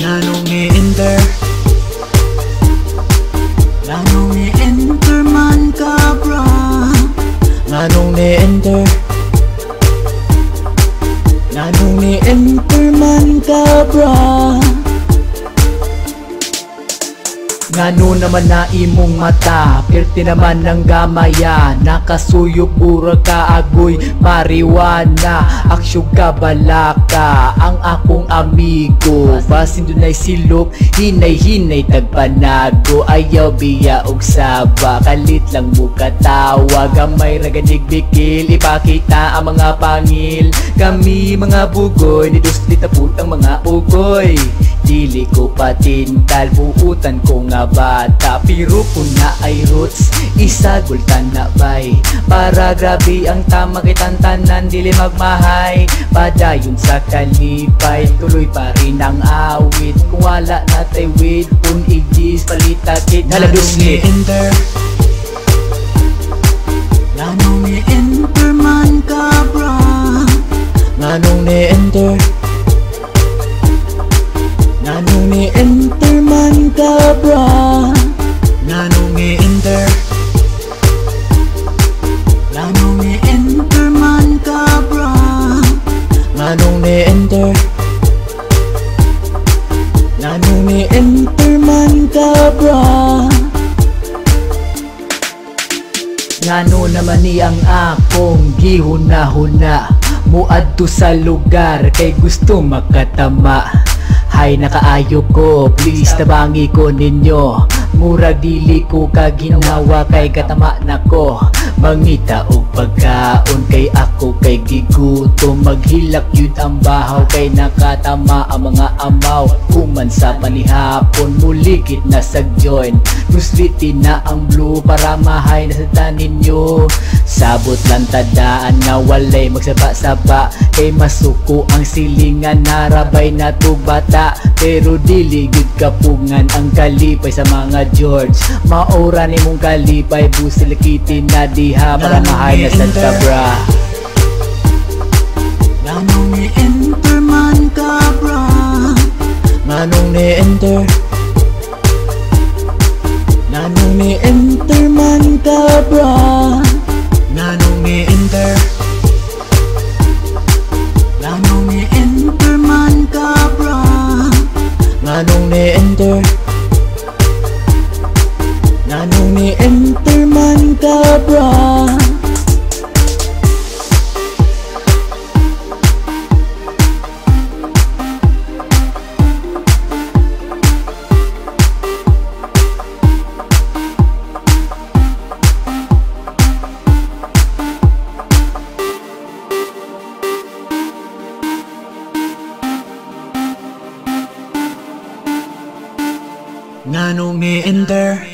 Nganong ni-enter, nganong ni-enter man ka bra. Nganong ni-enter, nganong ni-enter man ka bra. Ngano naman na imong mata, pirti naman ng gamaya. Nakasuyop ura ka agoy marijuana. Aksyon ka balaka, ang akong amigo. Basin dunay silok, hinay-hinay tagpanago. Ayaw biya og saba, kalit lang mo katawa. Gamay raganig bikil, ipakita ang mga pangil. Kami mga bugoy, niduslit na putang mga ugoy. Dili ko patintal, buutan ko nga bata. Pero kung na ay roots, isagultan na bay. Para grabe ang tama kay tantanan, dili magmahay. Padayon sa kalipay, tuloy pa rin ang awit. Kung wala na tay wait, kung igis palitakit haladus ni-enter, nganong ni-enter man ka bra. Nganong ni-enter, nganong ni-enter man ka bra. Nganong ni-enter, nganong ni-enter man ka bra. Nganong ni-enter, nganong ni-enter man ka bra. Ngano naman ni ang akong gihuna-huna, muadto sa lugar kay gusto makatama. Hay nakaayo ko, please tabangi ko ninyo. Murag dili ko kaginawa kay katama nako. Mangita og pagkaon kay ako kay gigutom. Maghilak yun ang bahaw kay nakatama ang mga amaw. Human sa panihapon, mulikit na sa joint. Nusliti na ang blue para mahay na sa tanin nyo. Sabot lang tadaan nga walay magsaba-saba. Kay masuko ang silingan, narabay na tubata. Pero dili gud kapungan ang kalipay sa mga George. Maura ni mong kalipay, busilikitin na diha para mahay na sa tabra. Nganong ni-enter man ka bra. Nganong ni-enter, nganong ni-enter man ka bra. Nganong ni-enter, nganong ni-enter man ka bra. Nganong ni-enter, nganong ni-enter man ka bra. Nganong ni-enter,